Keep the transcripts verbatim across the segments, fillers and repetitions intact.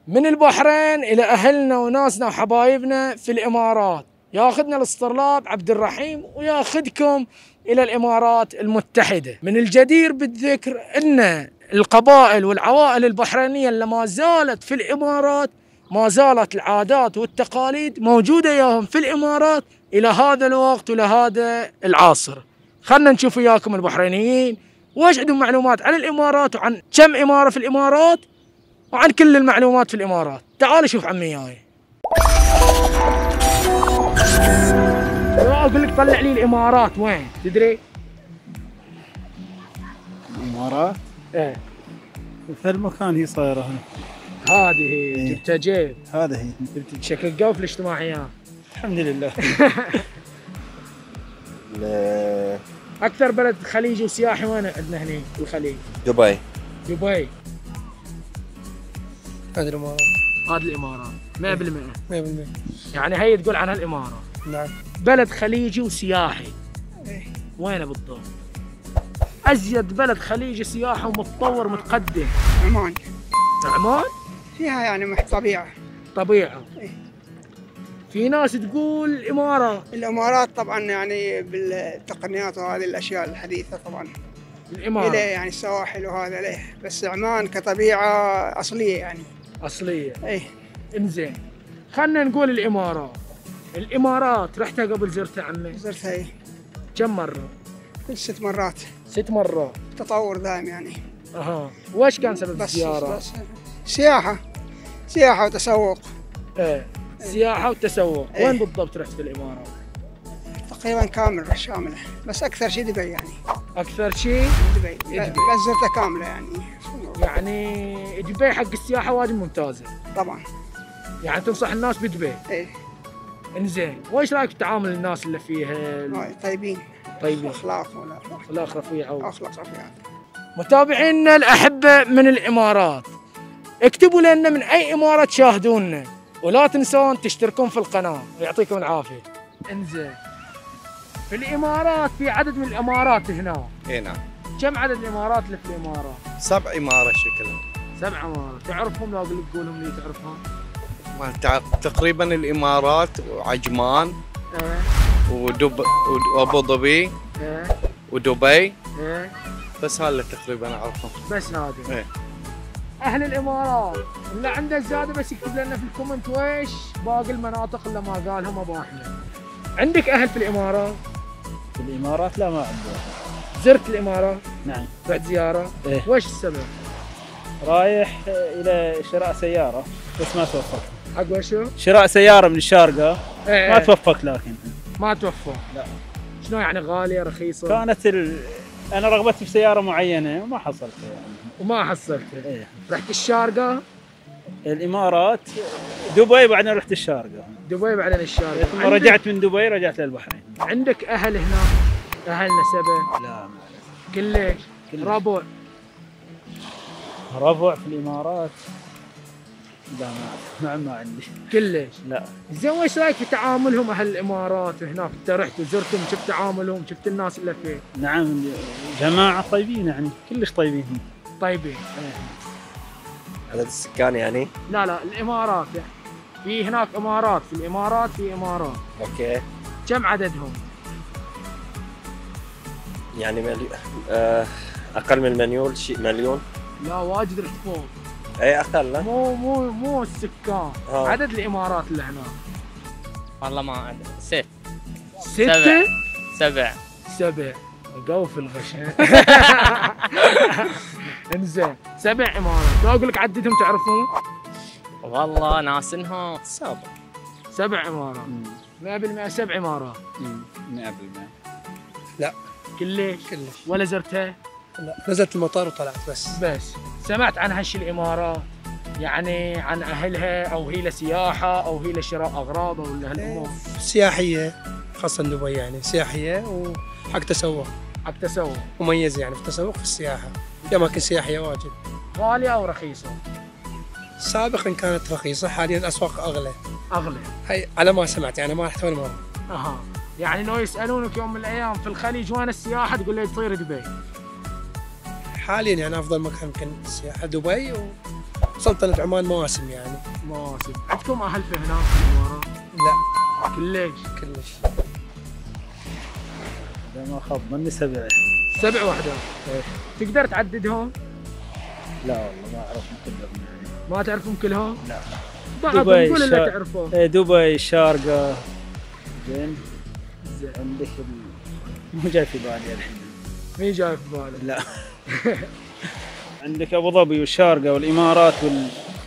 من البحرين إلى أهلنا وناسنا وحبايبنا في الإمارات، ياخذنا الاسطرلاب عبد الرحيم وياخذكم إلى الإمارات المتحدة. من الجدير بالذكر أن القبائل والعوائل البحرينية اللي ما زالت في الإمارات، ما زالت العادات والتقاليد موجودة ياهم في الإمارات إلى هذا الوقت ولهذا العصر. خلنا نشوف وياكم البحرينيين وايش عندهم معلومات عن الإمارات وعن كم إمارة في الإمارات وعن كل المعلومات في الإمارات. تعال شوف عمي وياي. أقول لك طلع لي الإمارات وين تدري؟ الإمارات؟ إيه في المكان هي صايرة هنا. هذه هي إيه؟ جبتها جيب. هذا هي جبت شكل جو في الاجتماعيات. الحمد لله. أكثر بلد خليجي وسياحي وين عندنا هنا بالخليج؟ دبي. دبي. هذه الإمارات. هذه الإمارات مئة بالمئة. مئة بالمئة. يعني هي تقول عنها الإمارات. نعم. بلد خليجي وسياحي. إيه. وينه بالضبط؟ أزيد بلد خليجي سياحي ومتطور متقدم. عمان. عمان؟ فيها يعني طبيعة. طبيعة. إيه. في ناس تقول الإمارات. الإمارات طبعا يعني بالتقنيات وهذه الأشياء الحديثة طبعا. الإمارات. إليه يعني السواحل وهذا ليه، بس عمان كطبيعة أصلية يعني. أصلية. إيه. إنزين. خلنا نقول الإمارات. الإمارات رحتها قبل زرتها عمي؟ زرتها إيه. كم مرة؟ كل ست مرات. ست مرات. تطور دائم يعني. أها. وإيش كان سبب الزيارة؟ بس سياحة. سياحة وتسوق. إيه. سياحة وتسوق. إيه. وين بالضبط رحت في الإمارات؟ تقريبا كامل شاملة، بس أكثر شيء دبي يعني. أكثر شيء؟ دبي. بس زرتها كاملة يعني. يعني دبي حق السياحة وايد ممتازة. طبعا. يعني تنصح الناس بدبي؟ إيه. انزين، وايش رايك بتعامل الناس اللي فيها؟ طيبين. طيبين. اخلاق ولا اخلاق رفيعه. اخلاق رفيعه. متابعينا الاحبه من الامارات، اكتبوا لنا من اي اماره تشاهدونا، ولا تنسون تشتركون في القناه، يعطيكم العافيه. انزين. في الامارات في عدد من الامارات هنا. اي نعم. كم عدد الامارات اللي في الامارات؟ سبع امارات شكلها. سبع امارات، تعرفهم لو اقول لك قولهم لي تعرفهم؟ تقريبا الامارات وعجمان. ايه. ودب وابو ظبي. ايه. ودبي. ايه. بس هذا تقريبا اعرفهم. بس هذا. ايه. اهل الامارات اللي عنده زياده بس يكتب لنا في الكومنت ويش باقي المناطق اللي ما قالهم ابو احمد. عندك اهل في الامارات؟ في الامارات لا ما عندي. زرت الامارات؟ نعم. رحت زياره؟ ايه. ويش السبب؟ رايح الى شراء سياره بس ما توفقت. حق وشو؟ شراء سياره من الشارقه. ايه. ما توفقت لكن. ما توفق؟ لا. شنو يعني غاليه رخيصه؟ كانت ال... انا رغبتي في سياره معينه وما حصلتها يعني. وما حصلتها؟ ايه. رحت الشارقه؟ الامارات، دبي بعدين رحت الشارقه. دبي بعدين الشارقه. ثم رجعت من دبي رجعت للبحرين. عندك اهل هناك؟ اهل نسبه؟ لا ما كلش؟ كلش. ربع؟ ربع في الامارات؟ لا ما نعم ما عندي. كلش؟ لا. زين وايش رايك في تعاملهم اهل الامارات هناك؟ انت رحت وزرتهم، شفت تعاملهم، شفت الناس اللي فيه؟ نعم جماعه طيبين يعني كلش طيبين. طيبين. عدد السكان يعني؟ لا لا الامارات يعني. في هناك امارات، في الامارات في امارات. اوكي. كم عددهم؟ يعني مليون. آه اقل من مليون شيء مليون؟ لا واجد رحت فوق. اي اقل. لا مو مو مو السكان. آه. عدد الامارات اللي هناك. والله ما عدد. ست. ستة؟ سبع. سبع. جو في الغش. انزين، سبع امارات، لو اقول لك عددهم تعرفهم؟ والله ناسنها. سبع. سبع امارات. مئة بالمئة سبع امارات. مئة بالمئة. لا. كلش؟ كلش. ولا زرتها؟ لا، نزلت المطار وطلعت بس. بس. سمعت عن هالشي الامارات؟ يعني عن اهلها او هي لسياحه او هي لشراء اغراض او هالامور؟ سياحيه، خاصه دبي يعني سياحيه وحق تسوق. حق تسوق. مميزه يعني في التسوق في السياحه، في اماكن سياحيه واجد. غاليه او رخيصه؟ سابقا كانت رخيصه، حاليا الاسواق اغلى. اغلى. هي على ما سمعت يعني، ما رحت ولا مره. اها. يعني لو يسالونك يوم من الايام في الخليج وين السياحه تقول لي تصير دبي. حاليا يعني افضل مكان يمكن السياحه دبي سلطنة عمان مواسم يعني. مواسم. عندكم اهل في هناك في الامارات؟ لا كلش كلش. لا ما خاب مني سبع. سبع وحدات. إيه. تقدر تعددهم؟ لا والله ما اعرفهم كلهم يعني. ما تعرفهم كلهم؟ لا. بعضهم دبي قول اللي شا- تعرفهم. إيه دبي الشارقة. زين. زين. عندك ال... مو جاي في بالي الحين. مين جاي في بالك؟ لا. عندك ابو ظبي والشارقة والامارات وال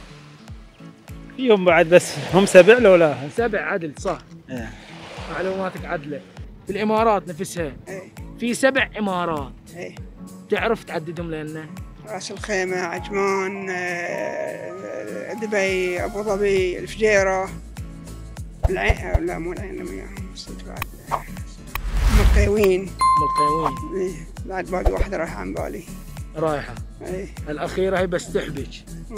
فيهم بعد بس هم سبع لو لا؟ سبع عدل صح. إيه. معلوماتك عدله. في الامارات نفسها إيه. في سبع امارات. إيه. تعرف تعددهم لنا؟ راس الخيمة، عجمان، آه، دبي، أبو ظبي، الفجيرة، العين، لا مو العين لم يهم نسيت بعد، مقيوين. مقيوين. إيه. بعد باقي واحدة رايحة عن بالي. رايحه. إيه. الاخيره هي بس تحبك.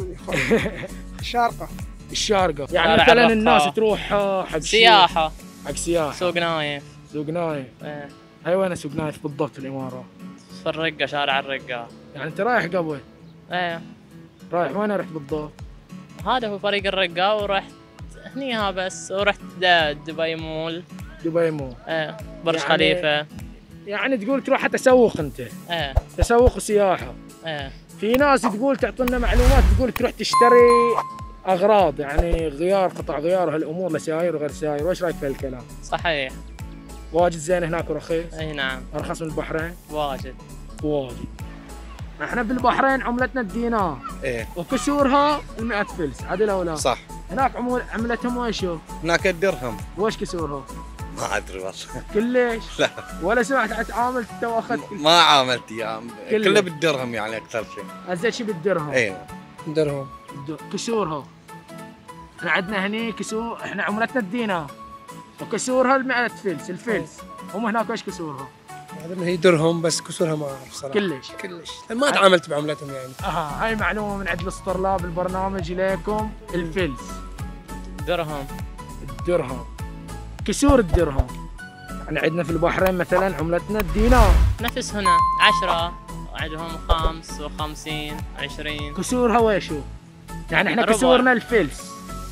الشارقة. الشارقه يعني شارع مثلا الرقة. الناس تروح آه، حق شي- سياحة حق سياحه. سوق نايف. سوق نايف. إيه. هاي وين سوق نايف بالضبط في الامارات؟ في الرقة شارع الرقة. يعني انت رايح قبل؟ ايه رايح وين رحت بالضبط؟ هذا هو طريق الرقة ورحت هنيها بس ورحت دا- دبي مول. دبي مو. ايه برج يعني- خليفة. يعني تقول تروح تسوق انت، ايه تسوق سياحه. ايه في ناس تقول تعطينا معلومات تقول تروح تشتري اغراض يعني غيار، قطع غيار وهالامور لسيايير وغير سيايير، وش رايك في هالكلام؟ صحيح. واجد زين هناك ورخيص؟ اي نعم ارخص من البحرين؟ واجد. واجد. احنا بالبحرين عملتنا الدينار ايه وكسورها المئة فلس، عدل او لا؟ صح. هناك عمول عملتهم ويش هو؟ هناك الدرهم. وش كسورها؟ ما ادري والله. كلش؟ لا. ولا سمعت تعاملت انت واخذت ما عاملت ايام كله. كله بالدرهم يعني اكثر شيء. ازيد شيء بالدرهم؟ ايه درهم. الد- كسورها. احنا عندنا هني كسور، احنا عملتنا الدينار وكسورها المئة فلس، الفلس. هم هناك وش كسورها؟ هذا هي درهم بس كسورها ما اعرف صراحة. كلش. كلش. ما تعاملت بعملتهم يعني. اها هاي معلومه من عند الاسطرلاب البرنامج اليكم. الفلس درهم. الدرهم. كسور الدرهم. يعني عندنا في البحرين مثلا عملتنا الدينار نفس هنا عشرة عندهم خمس وخمسين عشرين. كسورها ويش هو؟ يعني احنا ربع. كسورنا الفلس،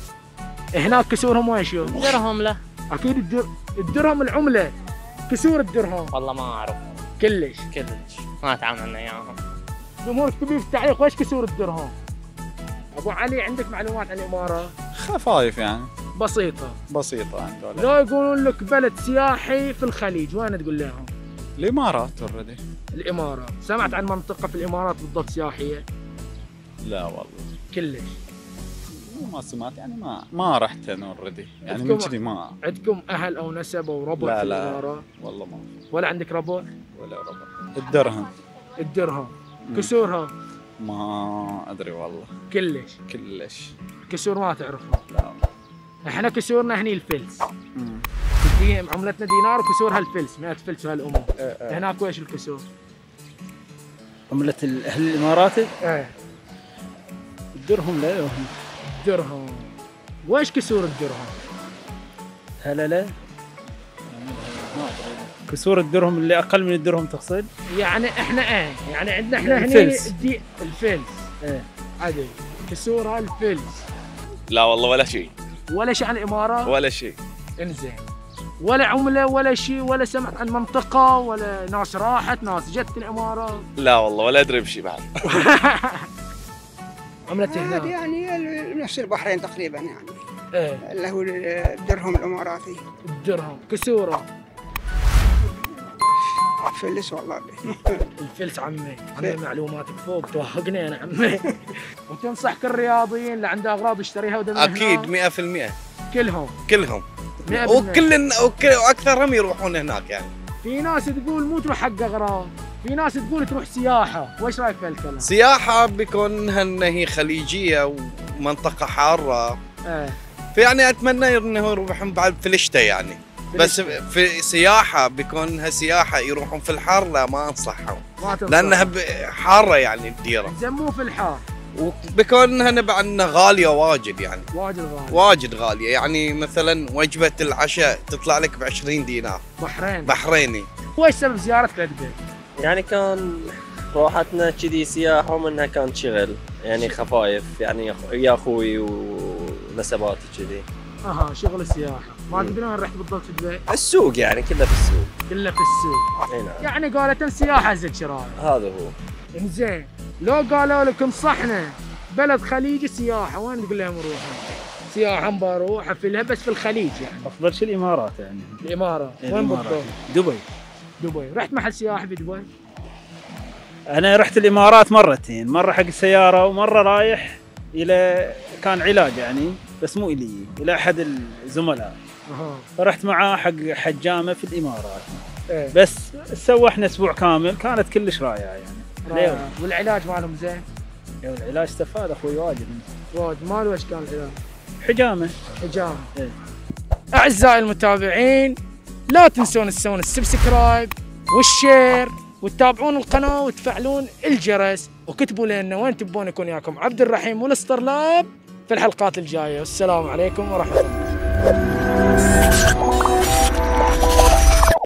هناك كسورهم ويش هو؟ درهم له. اكيد الدر... الدرهم العمله، كسور الدرهم. والله ما اعرف كلش. كلش ما تعاملنا اياهم. جمهورك تبي في التعليق ويش كسور الدرهم؟ ابو علي عندك معلومات عن الاماره؟ خفايف يعني بسيطه. بسيطة عندنا. لو يقولون لك بلد سياحي في الخليج وين تقول لهم؟ الإمارات اوريدي. الامارات. سمعت عن منطقه في الامارات بالضبط سياحيه؟ لا والله كلش. ما سمعت يعني ما ما رحت انا اوريدي يعني من عندكم- كذي ما. عندكم اهل او نسب او ربع لا في لا الامارات؟ والله ما ولا عندك ربع؟ ولا ربع. الدرهم الدرهم. مم. كسورها؟ ما ادري والله كلش. كلش. كسور ما تعرفها؟ لا. احنا كسورنا هني الفلس. مم. دي عملتنا دينار وكسورها الفلس، مئة فلس وهالامور. إيه إيه. هناك ويش الكسور؟ عملة ال- اهل الامارات ايه الدرهم لا يوهم. درهم. ويش كسور الدرهم؟ هلا لا ما ادري. كسور الدرهم اللي اقل من الدرهم تقصد؟ يعني احنا ايه يعني عندنا احنا هني الفلس. الدي... الفلس. ايه عدل. كسورها الفلس. لا والله ولا شيء ولا شيء عن الاماره؟ ولا شيء. انزين. ولا عمله ولا شيء، ولا سمعت عن منطقه، ولا ناس راحت ناس جت الامارات؟ لا والله ولا ادري بشيء بعد. عملتي هذا هناك؟ يعني نفس البحرين تقريبا يعني، ايه اللي هو الدرهم الاماراتي. الدرهم. كسوره؟ فلس والله. الفلس عمي، عمي معلوماتك فوق توهقني انا عمي. وتنصح كل الرياضيين اللي عنده اغراض يشتريها ودم اكيد مئة في المئة كلهم كلهم. مئة بالمئة. وكل وكل واكثرهم يروحون هناك يعني. في ناس تقول مو تروح حق اغراض، في ناس تقول تروح سياحه، وش رايك في هالكلام؟ سياحة بكونها ان هي خليجية ومنطقة حارة، ايه فيعني اتمنى انه يروحون بعد في الشتاء يعني. بس الشتاء. في سياحة بكونها سياحة يروحون في الحر لا ما انصحهم، ما تنصح. لانها ب- حارة يعني الديرة، زين مو في الحار، وبكونها نبع انها غالية واجد يعني واجد غالي. واجد غالية. يعني مثلا وجبة العشاء تطلع لك ب عشرين دينار بحرين. بحريني. وش سبب زيارتك لدبي؟ يعني كان روحتنا كذي سياحة ومنها كانت شغل يعني خفايف يعني يا اخوي ونسباتي كذي. اها شغل سياحه. ما تدري وين رحت بالضبط في دبي؟ السوق يعني كله في السوق. كله في السوق. اي نعم. يعني قالت سياحه زين شرايع. هذا هو. انزين لو قالوا لكم صحنا بلد خليجي سياحه وين تقول لهم روحوا؟ سياحه بروح افلها بس في الخليج يعني. افضل شيء الامارات يعني. الامارات. وين الإمارات. بالضبط؟ دبي. دبي. رحت محل سياحي في دبي؟ انا رحت الامارات مرتين، مره حق السياره ومره رايح الى كان علاج يعني بس مو الي، الى احد الزملاء. اها. فرحت معاه حق حجامه في الامارات. ايه. بس سوحنا اسبوع كامل كانت كلش رائعه يعني. رائع. والعلاج مالهم زين؟ ايوه العلاج استفاد اخوي واجد. واجد. مال وش كان العلاج؟ حجامه. حجامه. ايه. اعزائي المتابعين لا تنسون تسوون السبسكرايب والشير وتتابعون القناه وتفعلون الجرس وكتبوا لنا وين تبون يكون وياكم عبد الرحيم والاسطرلاب في الحلقات الجايه. والسلام عليكم ورحمه الله.